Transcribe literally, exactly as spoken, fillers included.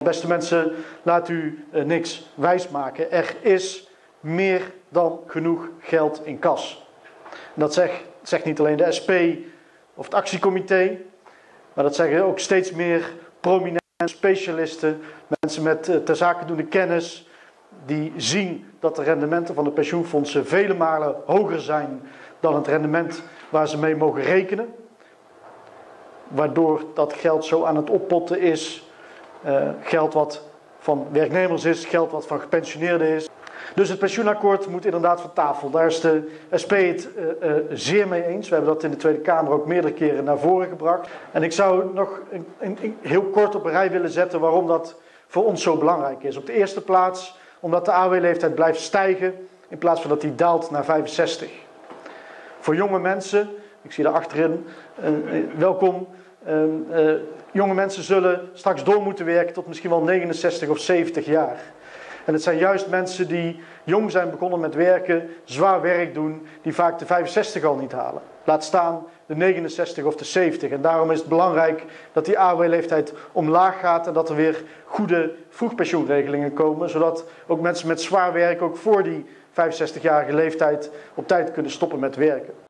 beste mensen, laat u uh, niks wijsmaken. Er is meer dan genoeg geld in kas. En dat zegt, zegt niet alleen de S P of het actiecomité, maar dat zeggen ook steeds meer prominente specialisten, mensen met uh, ter zake doende kennis, die zien dat de rendementen van de pensioenfondsen vele malen hoger zijn dan het rendement waar ze mee mogen rekenen. Waardoor dat geld zo aan het oppotten is, uh, geld wat van werknemers is, geld wat van gepensioneerden is. Dus het pensioenakkoord moet inderdaad van tafel. Daar is de S P het uh, uh, zeer mee eens. We hebben dat in de Tweede Kamer ook meerdere keren naar voren gebracht. En ik zou nog een, een, een heel kort op een rij willen zetten waarom dat voor ons zo belangrijk is. Op de eerste plaats omdat de A O W-leeftijd blijft stijgen in plaats van dat die daalt naar vijfenzestig. Voor jonge mensen, ik zie daar achterin, uh, uh, welkom. Uh, uh, jonge mensen zullen straks door moeten werken tot misschien wel negenenzestig of zeventig jaar. En het zijn juist mensen die jong zijn begonnen met werken, zwaar werk doen, die vaak de vijfenzestig al niet halen. Laat staan de negenenzestig of de zeventig. En daarom is het belangrijk dat die A O W-leeftijd omlaag gaat en dat er weer goede vroegpensioenregelingen komen, zodat ook mensen met zwaar werk ook voor die vijfenzestigjarige leeftijd op tijd kunnen stoppen met werken.